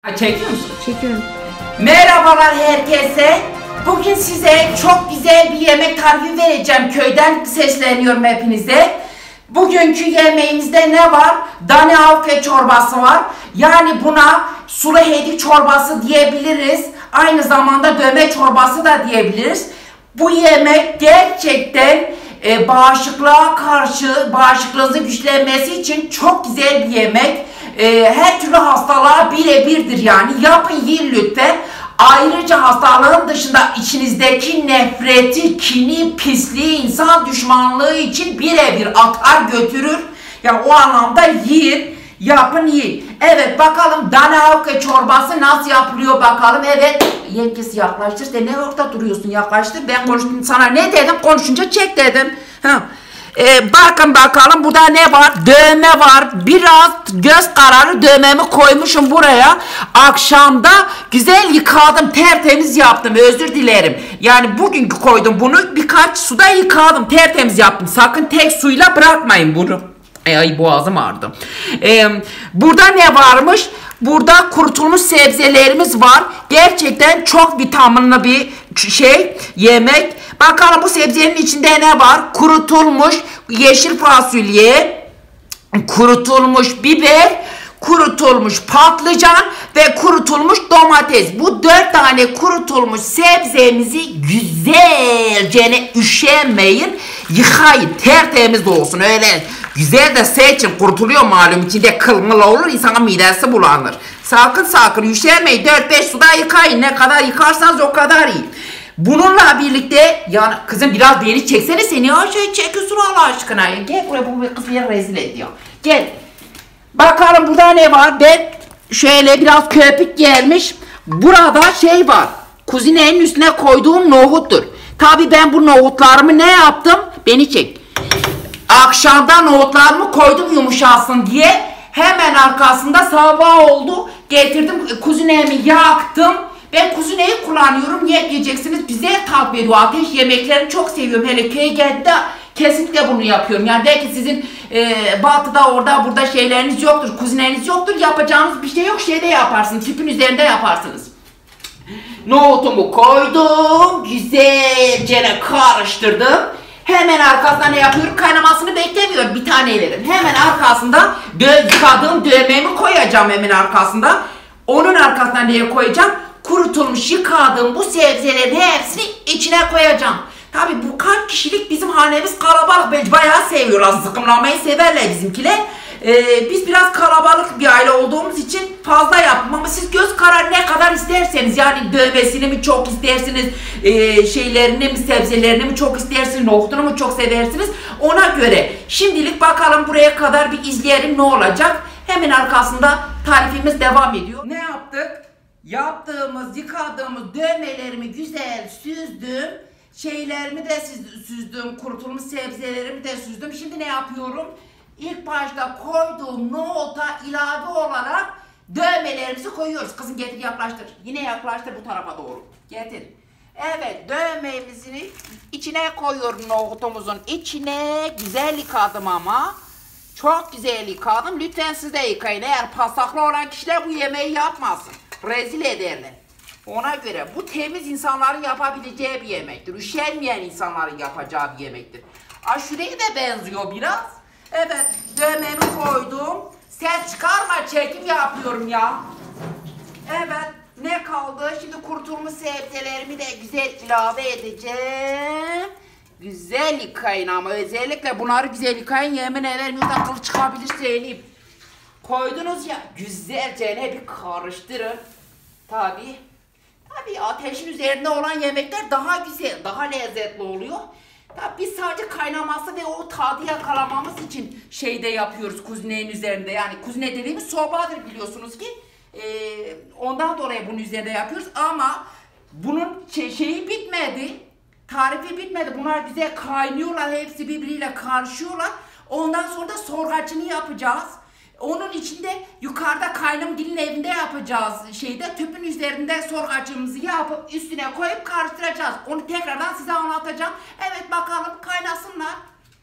Çekiyor musun? Çekiyorum. Merhabalar herkese. Bugün size çok güzel bir yemek tarifi vereceğim. Köyden sesleniyorum hepinize. Bugünkü yemeğimizde ne var? Dane avke çorbası var. Yani buna sulu hedi çorbası diyebiliriz. Aynı zamanda döme çorbası da diyebiliriz. Bu yemek gerçekten bağışıklığa karşı, bağışıklığınızı güçlenmesi için çok güzel bir yemek. Her türlü hastalığa birebirdir yani. Yapın, yiyin lütfen. Ayrıca hastalığın dışında içinizdeki nefreti, kini, pisliği, insan düşmanlığı için birebir atar götürür. Yani o anlamda yiyin, yapın, yiyin. Evet, bakalım dane avke çorbası nasıl yapılıyor bakalım. Evet, yengesi yaklaştır. Sen ne orada duruyorsun, yaklaştır. Ben konuştum sana, ne dedim, konuşunca çek dedim. Bakın bakalım burada ne var? Dövme var. Biraz göz kararı dövmemi koymuşum buraya. Akşamda güzel yıkadım, tertemiz yaptım. Özür dilerim. Yani bugünkü koydum bunu, birkaç suda yıkadım, tertemiz yaptım. Sakın tek suyla bırakmayın bunu. Ay boğazım ağrıdı. Burada ne varmış? Burada kurutulmuş sebzelerimiz var. Gerçekten çok vitaminli bir yemek. Bakalım bu sebzenin içinde ne var? Kurutulmuş yeşil fasulye, kurutulmuş biber, kurutulmuş patlıcan ve kurutulmuş domates. Bu 4 tane kurutulmuş sebzemizi güzelce, üşenmeyin, yıkayın, tertemiz olsun. Öyle güzel de seçin, kurutuluyor malum, içinde kılmıl olur, insanın midesi bulanır. Sakın üşenmeyin, 4-5 suda yıkayın, ne kadar yıkarsanız o kadar iyi. Bununla birlikte, yani kızım biraz beni çeksene, seni ya çekiyorsun Allah aşkına. Gel buraya, bu kız beni rezil ediyor. Gel. Bakalım burada ne var? Ben şöyle biraz köpük gelmiş. Burada var. Kuzinenin üstüne koyduğum nohuttur. Tabi ben bu nohutlarımı ne yaptım? Beni çek. Akşamda nohutlarımı koydum yumuşasın diye. Hemen arkasında sabah oldu. Getirdim kuzinemi yaktım. Ben kuzineyi kullanıyorum. Niye diyeceksiniz? Bize tat veriyor. Ateş yemeklerini çok seviyorum. Hele köye geldiğinde kesinlikle bunu yapıyorum. Yani belki sizin batıda orada burada şeyleriniz yoktur. Kuzineniz yoktur. Yapacağınız bir şey yok. Şeyde yaparsınız. Tüpün üzerinde yaparsınız. Nohutumu koydum. Güzelce karıştırdım. Hemen arkasında ne yapıyorum? Kaynamasını beklemiyorum. Bir tane verin. Hemen arkasında yıkadığım dövmemi koyacağım hemen arkasında. Onun arkasına neye koyacağım? Kurutulmuş yıkadığım bu sebzelerin hepsini içine koyacağım. Tabi bu kaç kişilik, bizim hanemiz kalabalık. Bayağı seviyorlar. Zıkkımlamayı severler bizimkiler. Biz biraz kalabalık bir aile olduğumuz için fazla yaptım ama siz göz kararı ne kadar isterseniz, yani dövmesini mi çok istersiniz, şeylerini mi, sebzelerini mi çok istersiniz, nohutunu mu çok seversiniz, ona göre. Şimdilik bakalım buraya kadar bir izleyelim ne olacak. Hemen arkasında tarifimiz devam ediyor. Ne yaptık? Yaptığımız, yıkadığımız dövmelerimi güzel süzdüm. Şeylerimi de süzdüm, kurutulmuş sebzelerimi de süzdüm. Şimdi ne yapıyorum? İlk başta koyduğum nohuta ilave olarak dövmelerimizi koyuyoruz. Kızım getir, yaklaştır. Yine yaklaştır bu tarafa doğru. Getir. Evet, dövmemizin içine koyuyorum, nohutumuzun içine. Güzel yıkadım ama. Çok güzel yıkadım. Lütfen siz de yıkayın. Eğer pasaklı olan kişiler bu yemeği yapmasın. Rezil ederler. Ona göre bu temiz insanların yapabileceği bir yemektir. Üşenmeyen insanların yapacağı bir yemektir. Aşureye de benziyor biraz. Evet, dövmemi koydum. Ses çıkarma, çekim yapıyorum ya. Evet, ne kaldı? Şimdi kurutulmuş sebzelerimi de güzel ilave edeceğim. Güzel yıkayın ama özellikle bunları güzel yıkayın. Yemin ederim yurda kılı çıkabilir söyleyeyim. Koydunuz ya, güzelce bir karıştırın. Tabi ateşin üzerinde olan yemekler daha güzel, daha lezzetli oluyor. Tabi biz sadece kaynaması ve o tadı yakalamamız için şeyde yapıyoruz, kuzinenin üzerinde. Yani kuzine dediğimiz sobadır biliyorsunuz ki. Ondan dolayı bunun üzerinde yapıyoruz ama bunun şeyi bitmedi. Tarifi bitmedi. Bunlar güzel kaynıyorlar, hepsi birbiriyle karışıyorlar. Ondan sonra da sorgacını yapacağız. Onun içinde yukarıda kaynımgilin evinde yapacağız tüpün üzerinde sorgacımızı yapıp üstüne koyup karıştıracağız. Onu tekrardan size anlatacağım. Evet, bakalım kaynasınlar.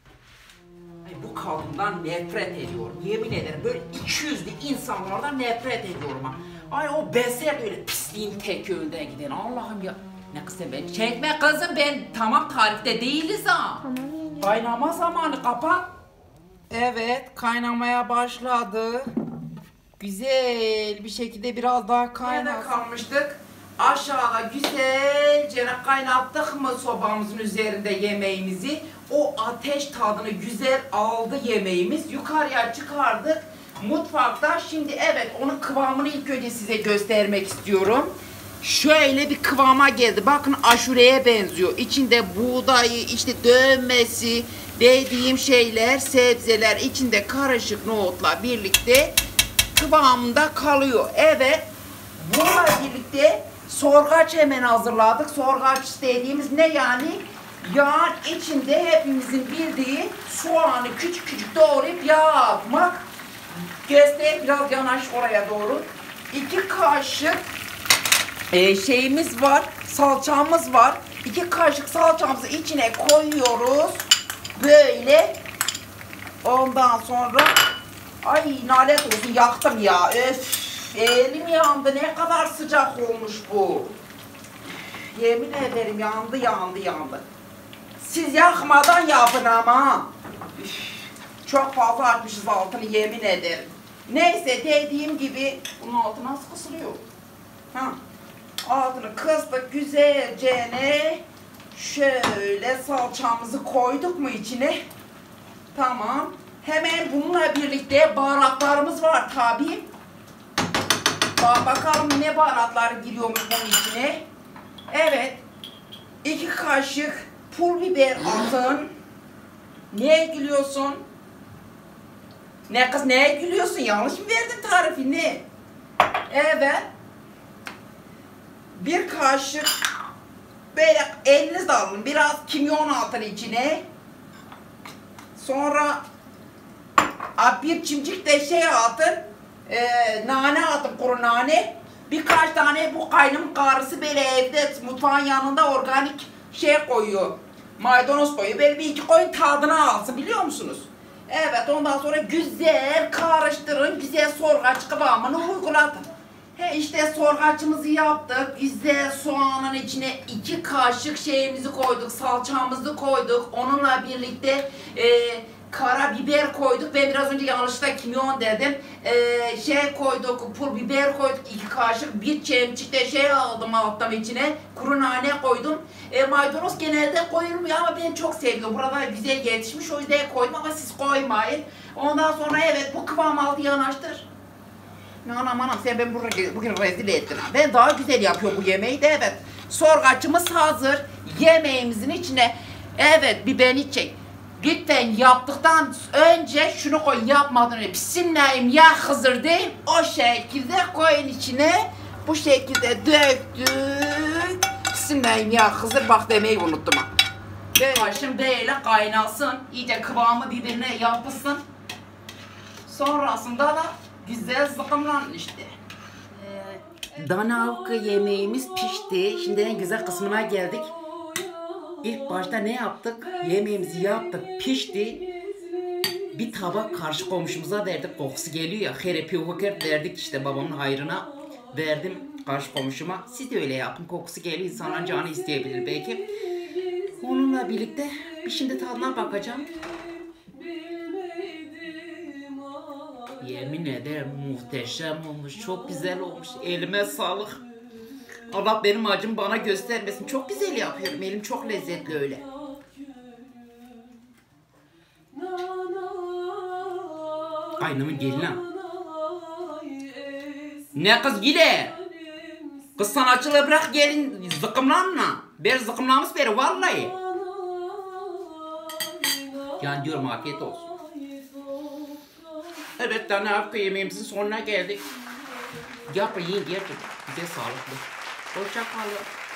Bu kadından nefret ediyorum. Yemin ederim böyle 200'lü insanlardan nefret ediyorum. Ay o beser de öyle pisliğin tek önden giden. Allah'ım ya. Ne kız sen beni çekme kızım, ben tamam tarifte değiliz ha. Tamam yenge. Kaynama zamanı, kapat. Evet, kaynamaya başladı. Güzel bir şekilde biraz daha kaynasın. Kalmıştık. Aşağıda güzelce kaynattık mı sobamızın üzerinde yemeğimizi. O ateş tadını güzel aldı yemeğimiz. Yukarıya çıkardık. Mutfakta şimdi evet onun kıvamını ilk önce size göstermek istiyorum. Şöyle bir kıvama geldi. Bakın aşureye benziyor. İçinde buğdayı, işte dövmesi, dediğim şeyler, sebzeler içinde karışık nohutla birlikte kıvamında kalıyor. Evet. Bununla birlikte sorgaç hemen hazırladık. Sorgaç dediğimiz ne yani? Yağın içinde hepimizin bildiği soğanı küçük küçük doğrayıp yağ atmak. Göster biraz yanaş oraya doğru. 2 kaşık şeyimiz var, salçamız var. 2 kaşık salçamızı içine koyuyoruz. Böyle. Ondan sonra ay nalet olsun, yaktım ya. Öf, elim yandı. Ne kadar sıcak olmuş bu. Yemin ederim yandı. Siz yakmadan yapın ama. Üf, çok fazla açmışız altını, yemin ederim. Neyse, dediğim gibi bunun altı nasıl kısılıyor? Ha. Altını kıstık güzelce, şöyle salçamızı koyduk mu içine? Tamam. Hemen bununla birlikte baharatlarımız var tabi. Bakalım ne baharatlar giriyormuş bunun içine. Evet. 2 kaşık pul biber atın. Neye gülüyorsun? Ne kız, neye gülüyorsun? Yanlış mı verdim tarifini? Evet. 1 kaşık böyle elinizle alın. Biraz kimyon atın içine. Sonra bir çimcik de şey atın. Nane atın, kuru nane. Birkaç tane bu kaynım karısı böyle evde mutfağın yanında organik şey koyuyor. Maydanoz koyuyor. Böyle 1-2 koyun tadını alsın, biliyor musunuz? Evet, ondan sonra güzel karıştırın. Güzel sorgaç kıvamını uygulatın. İşte sorgaçımızı yaptık. Güzel soğanın içine 2 kaşık şeyimizi koyduk. Salçamızı koyduk. Onunla birlikte karabiber koyduk. Ben biraz önce yanlışlıkla kimyon dedim. Şey koyduk, pul biber koyduk 2 kaşık. 1 çemçik de şey aldım alttan içine. Kuru nane koydum. Maydanoz genelde koyulmuyor ama ben çok seviyorum. Burada güzel yetişmiş, o yüzden koydum ama siz koymayın. Ondan sonra evet, bu kıvam aldı, yanaştır. Anam sen ben bugün rezil ettin. Ben daha güzel yapıyorum bu yemeği de, evet. Sorgaçımız hazır. Yemeğimizin içine evet bir beni çek. Lütfen yaptıktan önce şunu koy, yapmadan önce bismillahim ya Hızır deyip o şekilde koyun içine. Bu şekilde döktük. Bismillahim ya Hızır, bak demeyi unuttum ha. Başım böyle kaynasın. İyice kıvamı birbirine yapışsın. Sonrasında da güzel zıkımlanın işte. Dana avkı yemeğimiz pişti. Şimdi en güzel kısmına geldik. İlk başta ne yaptık? Yemeğimizi yaptık, pişti. Bir tabak karşı komşumuza verdik, kokusu geliyor ya. Herepi huker verdik işte, babamın hayrına. Verdim karşı komşuma. Siz de öyle yapın, kokusu geliyor, insanların canı isteyebilir belki. Onunla birlikte bir şimdi tadına bakacağım. Yemin ederim muhteşem olmuş, çok güzel olmuş. Elime sağlık. Allah benim acım bana göstermesin. Çok güzel yapıyorum. Elim çok lezzetli öyle. Kaynımın gelini ha. Ne kız gile? Kız sanatçılığı bırak, gelin zıkkımlanma. Ben zıkkımlamış beri vallahi. Yani diyorum, afiyet olsun. Evet, tane hafta yemeğimizin sonuna geldik. Yapın, yiyin, gerçekten. Bize sağlıklı. Hoşça kalın.